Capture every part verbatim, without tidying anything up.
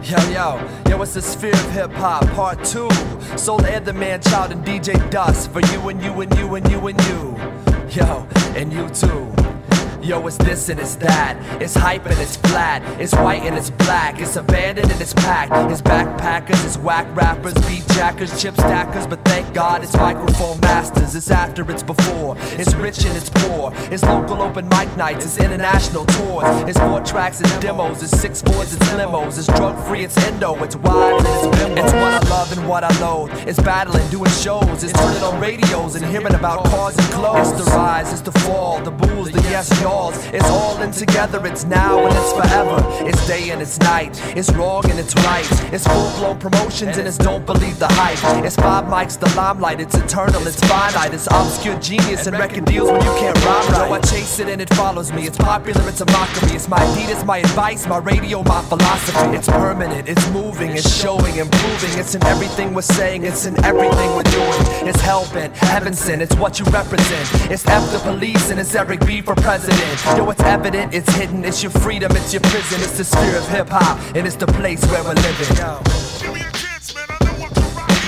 Yo, yo, yo, it's the Sphere of Hip Hop, part two. Soul Air, the Man Child, and D J Dust. For you and you and you and you and you. Yo, and you too. Yo, it's this and it's that. It's hype and it's flat. It's white and it's black. It's abandoned and it's packed. It's backpackers, it's whack rappers, beat jackers, chip stackers. But thank God it's microphone masters. It's after, it's before. It's rich and it's poor. It's local open mic nights. It's international tours. It's four tracks, it's demos. It's six fours, it's limos. It's drug free, it's endo. It's wide and it's bimbo. It's what I love and what I loathe. It's battling, doing shows. It's turning on radios and hearing about cars and clothes. It's the rise, it's the fall, the bulls, the yes y'all. It's all in together, it's now and it's forever. It's day and it's night, it's wrong and it's right. It's full-blown promotions and it's don't believe the hype. It's five mics, the limelight, it's eternal, it's finite. It's obscure genius and record deals when you can't rhyme right. So I chase it and it follows me. It's popular, it's a mockery. It's my Adidas, my advice, my radio, my philosophy. It's permanent, it's moving, it's showing, improving. It's in everything we're saying, it's in everything we're doing. It's hell-bent, heaven sent, it's what you represent. It's F the police and it's Eric B for president. Yo, it's evident, it's hidden, it's your freedom, it's your prison. It's the Sphere of Hip Hop, and it's the place where we're living. Yo. Give me a chance, man, I know what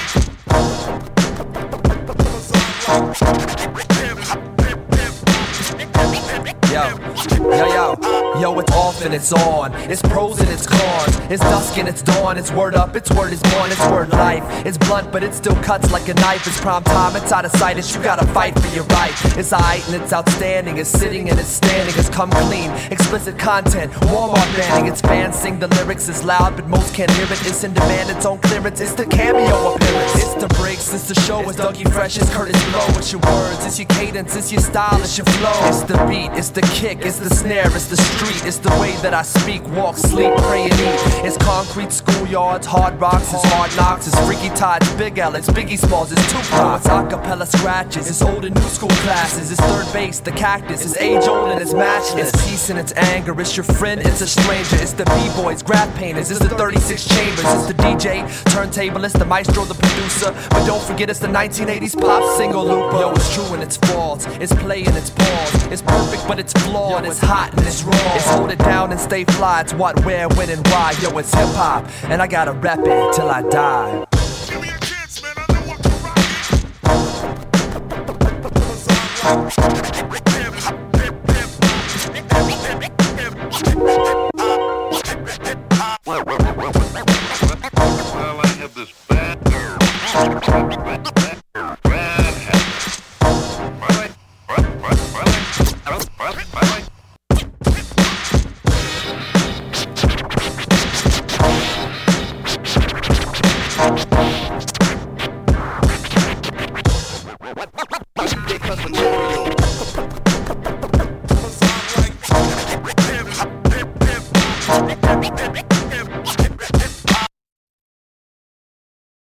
Yo, yo, yo, yo, it's off and it's on. It's pros and it's cons. It's dusk and it's dawn. It's word up, it's word is born. It's word life. It's blunt, but it still cuts like a knife. It's prime time, it's out of sight. It's you gotta fight for your right. It's aight and it's outstanding. It's sitting and it's standing. It's come clean. Explicit content, Walmart banning. It's fans sing the lyrics. It's loud, but most can't hear it. It's in demand, its own clearance. It's the cameo appearance. It's the breaks, it's the show. It's Dougie Fresh, it's Curtis Blow. It's your words, it's your cadence, it's your style, it's your flow. It's the beat, it's the kick, it's the snare, it's the street. It's the way that I speak, walk, sleep, pray and eat. It's concrete schoolyards, hard rocks, it's hard knocks. It's Freaky Tides, Big L, it's Biggie Smalls, it's Tupac. It's acapella scratches, it's old and new school classes. It's third base, the cactus, it's age old and it's matchless. It's peace and it's anger, it's your friend, it's a stranger. It's the b-boys, graph painters, it's the thirty-six chambers. It's the D J, turntablist, the maestro, the producer. But don't forget it's the nineteen eighties pop single looper. Yo, it's true and it's false, it's play and it's pause. It's perfect but it's flawed, it's hot and it's raw. It's hold it down and stay fly, it's what, where, when and why. Yo, it's hip hop, and I gotta rep it till I die. Give me a chance, man, I know what to Well, I have this bad nerve. Bad habit. Really? What? What? Really? What? Really? Because material. Cause I like hip hop, hip hip hop.